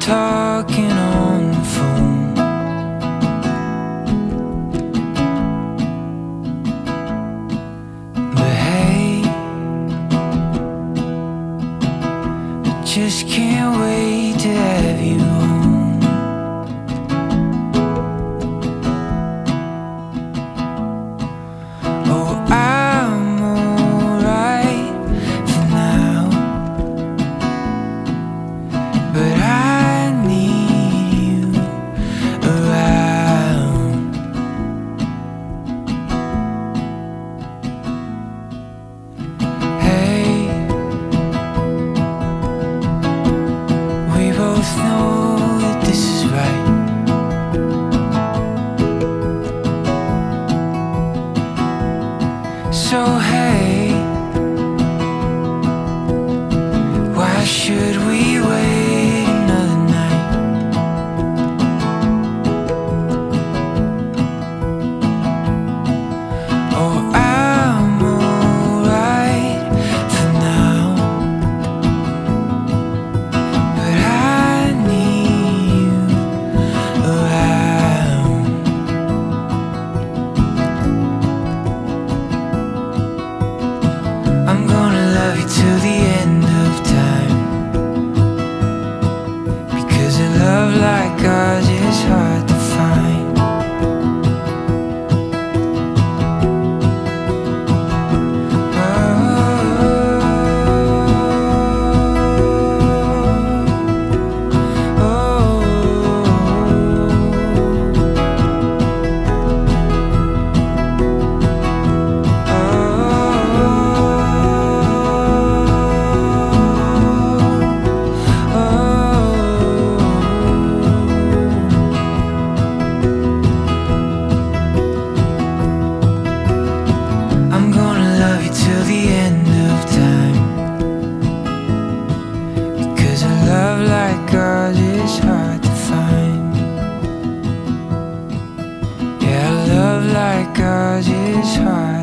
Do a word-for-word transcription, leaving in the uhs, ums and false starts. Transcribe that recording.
talking on the phone. But hey, I just can't wait to have you home. Oh, I'm alright for now, but I need you around. Hey, we both know that this is right. So hey, why should we wait another night? Oh, I'm alright for now, but I need you around. I'm gonna love you till the end of time, because a love like ours is hard to find. I'm gonna love you till the end of time, because a love like ours is hard to find. Yeah, a love like ours is hard